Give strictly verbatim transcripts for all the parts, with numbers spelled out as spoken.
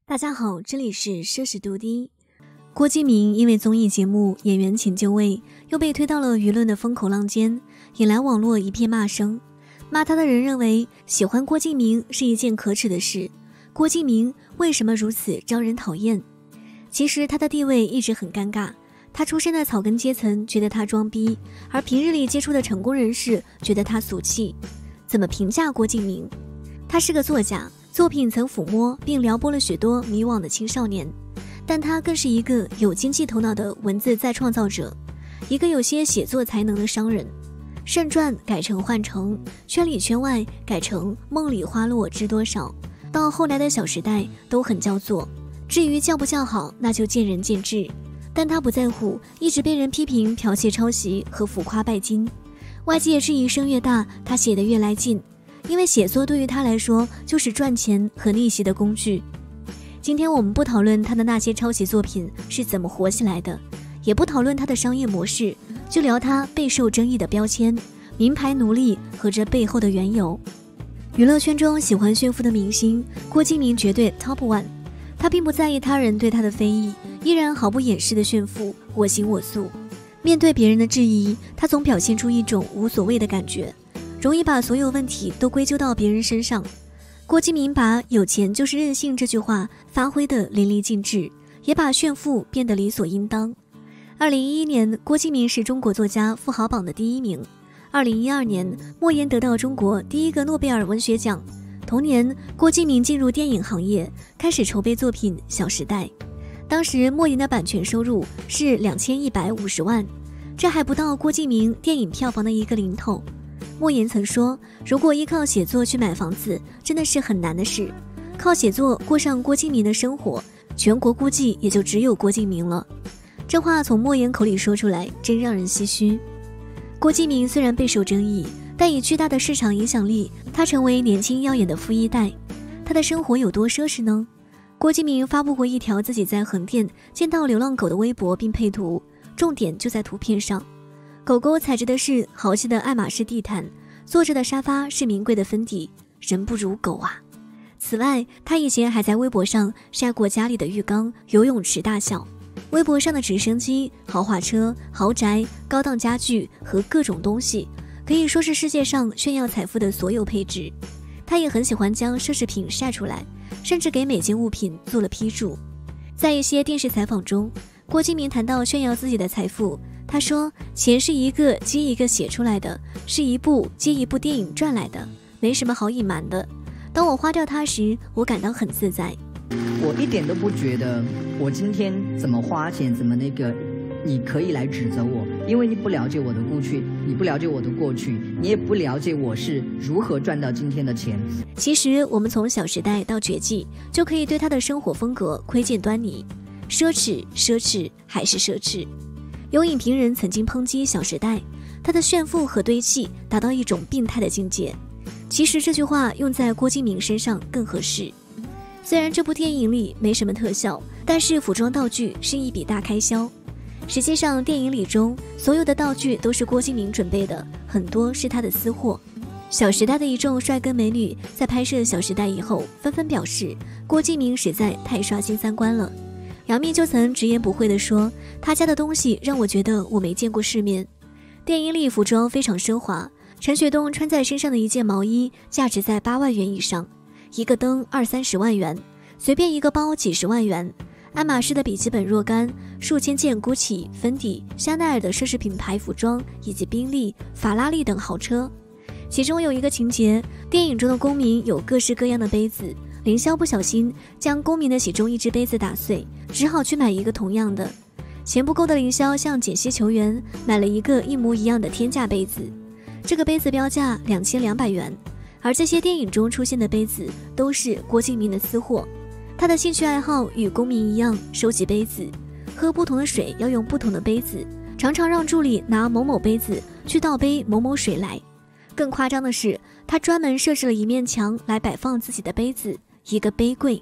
大家好，这里是奢侈杜迪。郭敬明因为综艺节目《演员请就位》又被推到了舆论的风口浪尖，引来网络一片骂声。骂他的人认为，喜欢郭敬明是一件可耻的事。郭敬明为什么如此招人讨厌？其实他的地位一直很尴尬。他出身的草根阶层觉得他装逼，而平日里接触的成功人士觉得他俗气。怎么评价郭敬明？他是个作家，作品曾抚摸并撩拨了许多迷惘的青少年，但他更是一个有经济头脑的文字再创造者，一个有些写作才能的商人。圣传改成幻城，圈里圈外改成梦里花落知多少，到后来的小时代都很叫座。至于叫不叫好，那就见仁见智。但他不在乎，一直被人批评剽窃抄袭和浮夸拜金。外界质疑声越大，他写得越来劲，因为写作对于他来说就是赚钱和逆袭的工具。今天我们不讨论他的那些抄袭作品是怎么火起来的，也不讨论他的商业模式，就聊他备受争议的标签名牌奴隶和这背后的缘由。娱乐圈中喜欢炫富的明星，郭敬明绝对 top one。 他并不在意他人对他的非议，依然毫不掩饰的炫富，我行我素。面对别人的质疑，他总表现出一种无所谓的感觉，容易把所有问题都归咎到别人身上。郭敬明把有钱就是任性这句话发挥得淋漓尽致，也把炫富变得理所应当。二零一一年，郭敬明是中国作家富豪榜的第一名。二零一二年，莫言得到中国第一个诺贝尔文学奖。同年，郭敬明进入电影行业，开始筹备作品《小时代》。当时莫言的版权收入是两千一百五十万，这还不到郭敬明电影票房的一个零头。莫言曾说，如果依靠写作去买房子，真的是很难的事。靠写作过上郭敬明的生活，全国估计也就只有郭敬明了。这话从莫言口里说出来，真让人唏嘘。郭敬明虽然备受争议，但以巨大的市场影响力，他成为年轻耀眼的富一代。他的生活有多奢侈呢？郭敬明发布过一条自己在横店见到流浪狗的微博，并配图，重点就在图片上。狗狗踩着的是豪气的爱马仕地毯，坐着的沙发是名贵的芬迪，人不如狗啊。此外，他以前还在微博上晒过家里的浴缸、游泳池大小，微博上的直升机、豪华车、豪宅、高档家具和各种东西，可以说是世界上炫耀财富的所有配置。他也很喜欢将奢侈品晒出来，甚至给每件物品做了批注。在一些电视采访中，郭敬明谈到炫耀自己的财富，他说，钱是一个接一个写出来的，是一部接一部电影赚来的，没什么好隐瞒的。当我花掉它时，我感到很自在。 我一点都不觉得我今天怎么花钱怎么那个你可以来指责我，因为你不了解我的过去，你不了解我的过去，你也不了解我是如何赚到今天的钱。 其实我们从《小时代》到《绝技》，就可以对他的生活风格窥见端倪。奢侈，奢侈，还是奢侈。有影评人曾经抨击《小时代》，他的炫富和堆砌达到一种病态的境界。其实这句话用在郭敬明身上更合适。虽然这部电影里没什么特效，但是服装道具是一笔大开销。实际上，电影里中所有的道具都是郭敬明准备的，很多是他的私货。小时代的一众帅哥美女在拍摄《小时代》以后，纷纷表示郭敬明实在太刷新三观了。杨幂就曾直言不讳地说，他家的东西让我觉得我没见过世面。电影里服装非常奢华，陈学冬穿在身上的一件毛衣价值在八万元以上，一个灯二三十万元，随便一个包几十万元。爱马仕的笔记本若干，数千件 GUCCI、芬迪、香奈儿的奢侈品牌服装，以及宾利、法拉利等豪车。其中有一个情节，电影中的公民有各式各样的杯子，凌霄不小心将公民的其中一只杯子打碎，只好去买一个同样的。钱不够的凌霄向简溪求援，买了一个一模一样的天价杯子，这个杯子标价两千两百元。而这些电影中出现的杯子都是郭敬明的私货。他的兴趣爱好与公民一样，收集杯子，喝不同的水要用不同的杯子，常常让助理拿某某杯子去倒杯某某水来。更夸张的是，他专门设置了一面墙来摆放自己的杯子，一个杯柜。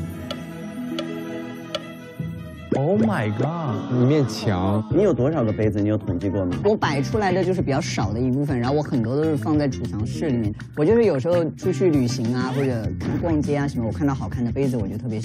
Oh my god！ 一面墙， 你有多少个杯子？你有统计过吗？ 我摆出来的就是比较少的一部分，然后我很多都是放在储藏室里面。我就是有时候出去旅行啊，或者看逛街啊什么，我看到好看的杯子，我就特别喜欢。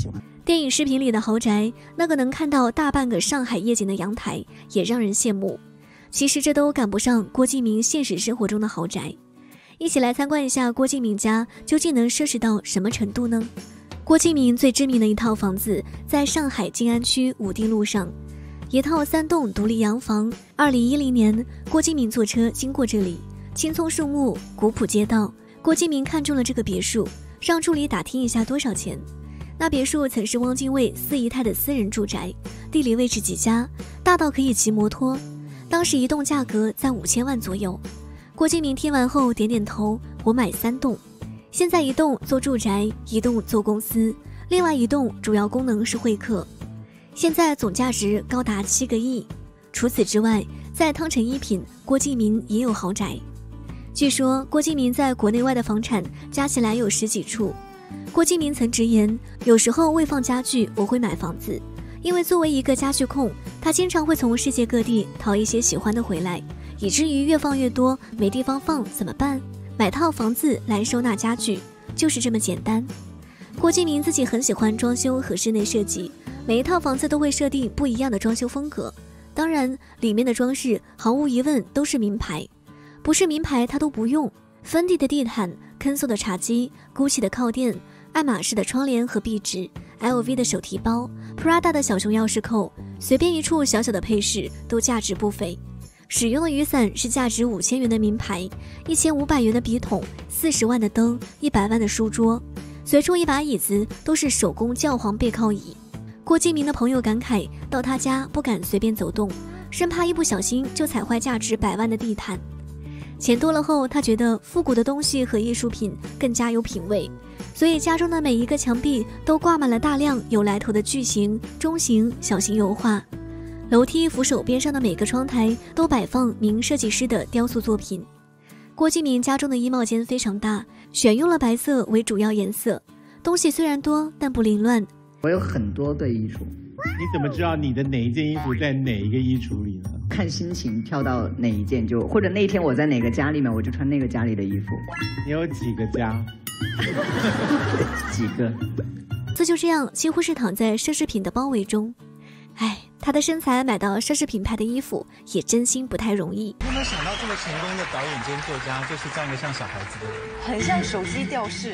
电影视频里的豪宅，那个能看到大半个上海夜景的阳台也让人羡慕。其实这都赶不上郭敬明现实生活中的豪宅。一起来参观一下郭敬明家究竟能奢侈到什么程度呢？郭敬明最知名的一套房子在上海静安区武定路上，一套三栋独立洋房。二零一零年，郭敬明坐车经过这里，青葱树木，古朴街道。郭敬明看中了这个别墅，让助理打听一下多少钱。那别墅曾是汪精卫四姨太的私人住宅，地理位置极佳，大到可以骑摩托。当时一栋价格在五千万左右。郭敬明听完后点点头，我买三栋。现在一栋做住宅，一栋做公司，另外一栋主要功能是会客。现在总价值高达七个亿。除此之外，在汤臣一品，郭敬明也有豪宅。据说郭敬明在国内外的房产加起来有十几处。郭敬明曾直言，有时候为放家具我会买房子，因为作为一个家具控，他经常会从世界各地淘一些喜欢的回来，以至于越放越多，没地方放怎么办？买套房子来收纳家具，就是这么简单。郭敬明自己很喜欢装修和室内设计，每一套房子都会设定不一样的装修风格。当然，里面的装饰毫无疑问都是名牌，不是名牌他都不用。芬迪的地毯、肯索的茶几、GUCCI的靠垫、爱马仕的窗帘和壁纸、L V 的手提包、Prada 的小熊钥匙扣，随便一处小小的配饰都价值不菲。使用的雨伞是价值五千元的名牌，一千五百元的笔筒，四十万的灯，一百万的书桌，随处一把椅子都是手工教皇背靠椅。郭敬明的朋友感慨，到他家不敢随便走动，生怕一不小心就踩坏价值百万的地毯。钱多了后，他觉得复古的东西和艺术品更加有品味，所以家中的每一个墙壁都挂满了大量有来头的巨型、中型、小型油画。楼梯扶手边上的每个窗台都摆放名设计师的雕塑作品。郭敬明家中的衣帽间非常大，选用了白色为主要颜色，东西虽然多，但不凌乱。 我有很多个衣橱。 你怎么知道你的哪一件衣服在哪一个衣橱里呢？ 看心情挑到哪一件就，或者那天我在哪个家里面，我就穿那个家里的衣服。 你有几个家？ 几个？ 这就这样，几乎是躺在奢侈品的包围中。哎，他的身材买到奢侈品牌的衣服也真心不太容易。 你有没有想到这么成功的导演兼作家，就是这样一个像小孩子的人？ 很像手机吊饰。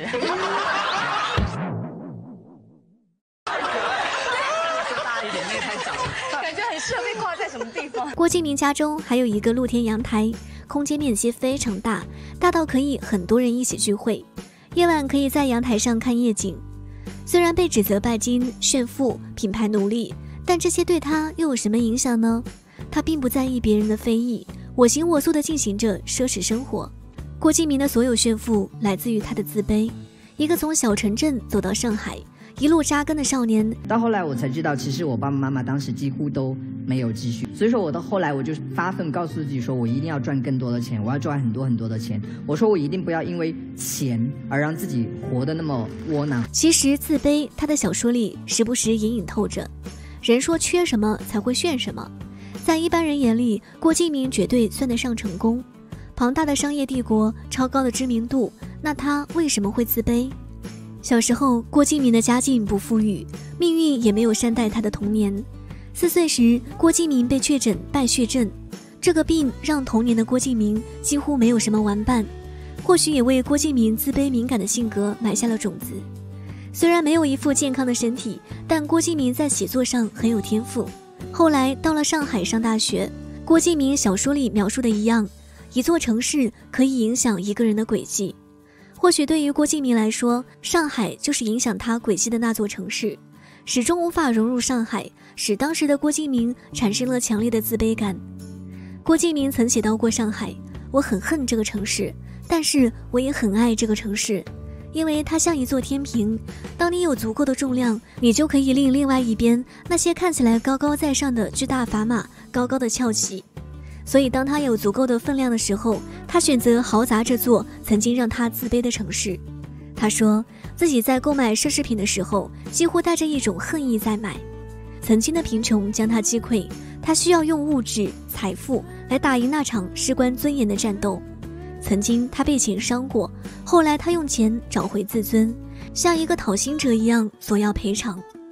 感觉很适合被挂在什么地方。 郭敬明家中还有一个露天阳台，空间面积非常大，大到可以很多人一起聚会。夜晚可以在阳台上看夜景。虽然被指责拜金、炫富、品牌奴隶，但这些对他又有什么影响呢？他并不在意别人的非议，我行我素地进行着奢侈生活。郭敬明的所有炫富来自于他的自卑。一个从小城镇走到上海，一路扎根的少年， 到后来我才知道，其实我爸爸妈妈当时几乎都没有积蓄，所以说我到后来我就发奋告诉自己说，我一定要赚更多的钱，我要赚很多很多的钱。我说我一定不要因为钱而让自己活得那么窝囊。 其实自卑，他的小说里时不时隐隐透着。人说缺什么才会炫什么，在一般人眼里，郭敬明绝对算得上成功。庞大的商业帝国，超高的知名度，那他为什么会自卑？小时候，郭敬明的家境不富裕，命运也没有善待他的童年。四岁时，郭敬明被确诊败血症，这个病让童年的郭敬明几乎没有什么玩伴，或许也为郭敬明自卑敏感的性格埋下了种子。虽然没有一副健康的身体，但郭敬明在写作上很有天赋。后来到了上海上大学，郭敬明小说里描述的一样，一座城市可以影响一个人的轨迹。或许对于郭敬明来说，上海就是影响他轨迹的那座城市，始终无法融入上海，使当时的郭敬明产生了强烈的自卑感。郭敬明曾写到过上海，我很恨这个城市，但是我也很爱这个城市，因为它像一座天平，当你有足够的重量，你就可以令另外一边那些看起来高高在上的巨大砝码高高的翘起。所以当他有足够的分量的时候，他选择豪砸这座曾经让他自卑的城市。他说自己在购买奢侈品的时候，几乎带着一种恨意在买。曾经的贫穷将他击溃，他需要用物质财富来打赢那场事关尊严的战斗。曾经他被钱伤过，后来他用钱找回自尊，像一个讨薪者一样索要赔偿。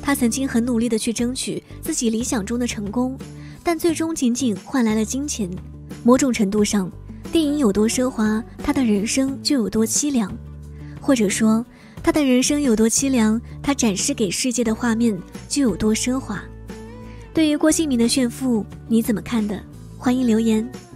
他曾经很努力地去争取自己理想中的成功，但最终仅仅换来了金钱。某种程度上，电影有多奢华，他的人生就有多凄凉，或者说他的人生有多凄凉，他展示给世界的画面就有多奢华。对于郭敬明的炫富，你怎么看的？欢迎留言。